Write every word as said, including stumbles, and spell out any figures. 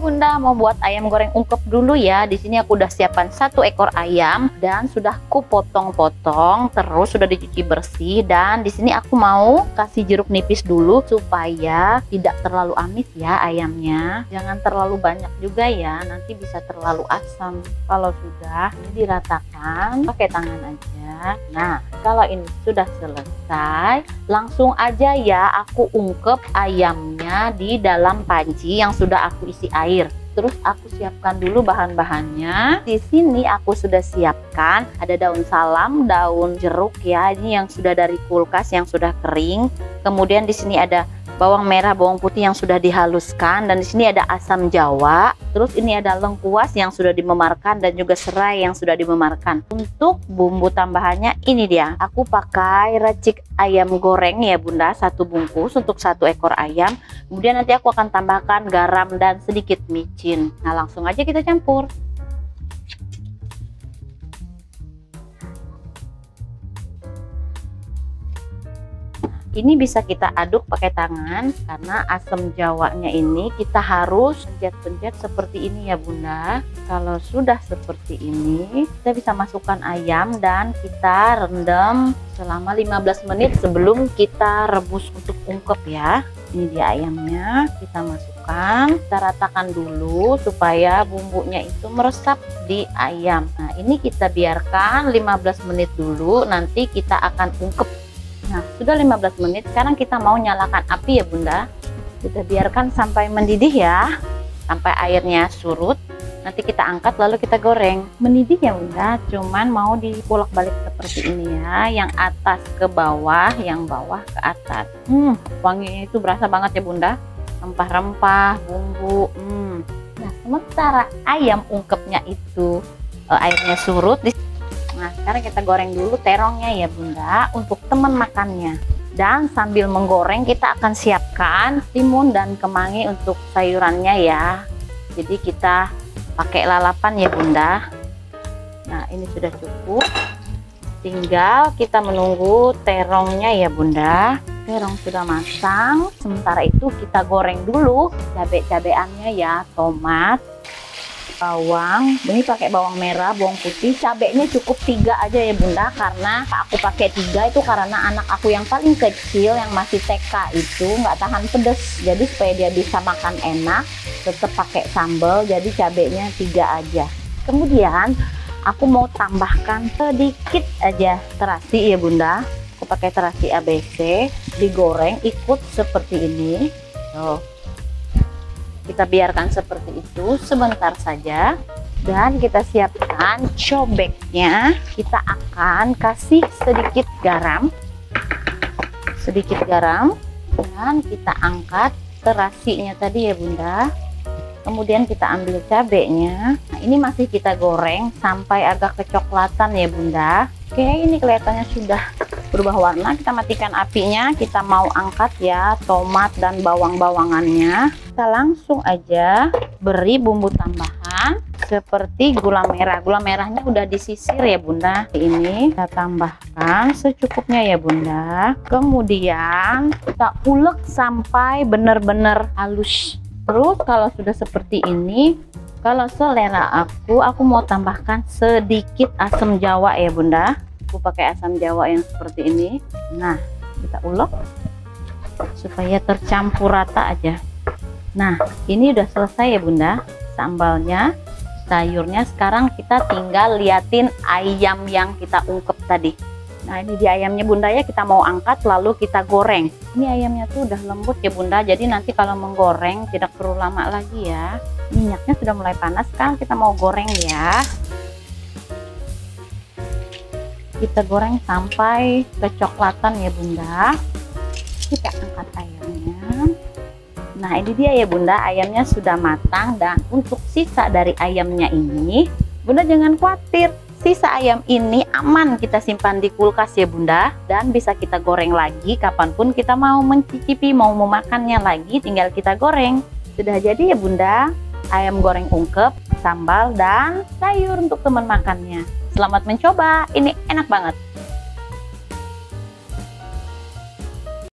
Bunda mau buat ayam goreng ungkep dulu ya. Di sini aku udah siapkan satu ekor ayam dan sudah ku potong-potong, terus sudah dicuci bersih. Dan di sini aku mau kasih jeruk nipis dulu supaya tidak terlalu amis ya ayamnya. Jangan terlalu banyak juga ya, nanti bisa terlalu asam. Kalau sudah ini diratakan pakai tangan aja. Nah, kalau ini sudah selesai, langsung aja ya aku ungkep ayamnya di dalam panci yang sudah aku isi air. Terus aku siapkan dulu bahan-bahannya. Di sini aku sudah siapkan ada daun salam, daun jeruk ya, ini yang sudah dari kulkas yang sudah kering. Kemudian di sini ada bawang merah, bawang putih yang sudah dihaluskan, dan di sini ada asam jawa. Terus ini ada lengkuas yang sudah dimemarkan dan juga serai yang sudah dimemarkan. Untuk bumbu tambahannya ini dia. Aku pakai racik ayam goreng ya Bunda, satu bungkus untuk satu ekor ayam. Kemudian nanti aku akan tambahkan garam dan sedikit micin. Nah, langsung aja kita campur. Ini bisa kita aduk pakai tangan karena asam jawanya ini kita harus pencet-pencet seperti ini ya Bunda. Kalau sudah seperti ini, kita bisa masukkan ayam dan kita rendam selama lima belas menit sebelum kita rebus untuk ungkep ya. Ini dia ayamnya, kita masukkan, kita ratakan dulu supaya bumbunya itu meresap di ayam. Nah, ini kita biarkan lima belas menit dulu, nanti kita akan ungkep. Nah, sudah lima belas menit, sekarang kita mau nyalakan api ya Bunda. Kita biarkan sampai mendidih ya, sampai airnya surut. Nanti kita angkat lalu kita goreng. Mendidih ya Bunda, cuman mau dibolak-balik seperti ini ya, yang atas ke bawah, yang bawah ke atas. Hmm, wanginya itu berasa banget ya Bunda, rempah-rempah, bumbu. Hmm. Nah, sementara ayam ungkepnya itu eh, airnya surut. Nah, sekarang kita goreng dulu terongnya ya Bunda untuk teman makannya. Dan sambil menggoreng kita akan siapkan timun dan kemangi untuk sayurannya ya. Jadi kita pakai lalapan ya Bunda. Nah, ini sudah cukup. Tinggal kita menunggu terongnya ya Bunda. Terong sudah matang. Sementara itu kita goreng dulu cabai-cabeannya ya, tomat, bawang. Ini pakai bawang merah, bawang putih, cabenya cukup tiga aja ya Bunda, karena aku pakai tiga itu karena anak aku yang paling kecil yang masih T K itu nggak tahan pedes, jadi supaya dia bisa makan enak tetap pakai sambal, jadi cabenya tiga aja. Kemudian aku mau tambahkan sedikit aja terasi ya Bunda, aku pakai terasi A B C, digoreng ikut seperti ini. Tuh, kita biarkan seperti itu sebentar saja dan kita siapkan cobeknya. Kita akan kasih sedikit garam, sedikit garam, dan kita angkat terasinya tadi ya Bunda. Kemudian kita ambil cabenya. Nah, ini masih kita goreng sampai agak kecoklatan ya Bunda. Oke, ini kelihatannya sudah berubah warna. Kita matikan apinya, kita mau angkat ya tomat dan bawang-bawangannya. Kita langsung aja beri bumbu tambahan seperti gula merah. Gula merahnya udah disisir ya Bunda. Ini kita tambahkan secukupnya ya Bunda. Kemudian kita ulek sampai benar-benar halus. Terus kalau sudah seperti ini, kalau selera aku, aku mau tambahkan sedikit asam jawa ya Bunda. Aku pakai asam jawa yang seperti ini. Nah, kita ulek supaya tercampur rata aja. Nah, ini udah selesai ya Bunda sambalnya, sayurnya. Sekarang kita tinggal liatin ayam yang kita ungkep tadi. Nah, ini di ayamnya Bunda ya, kita mau angkat lalu kita goreng. Ini ayamnya tuh udah lembut ya Bunda, jadi nanti kalau menggoreng tidak perlu lama lagi ya. Minyaknya sudah mulai panas, sekarang kita mau goreng ya. Kita goreng sampai kecoklatan ya Bunda. Kita angkat ayamnya. Nah, ini dia ya Bunda, ayamnya sudah matang. Dan untuk sisa dari ayamnya ini, Bunda jangan khawatir, sisa ayam ini aman kita simpan di kulkas ya Bunda, dan bisa kita goreng lagi kapanpun kita mau mencicipi, mau memakannya lagi, tinggal kita goreng. Sudah jadi ya Bunda, ayam goreng ungkep, sambal dan sayur untuk teman makannya. Selamat mencoba, ini enak banget.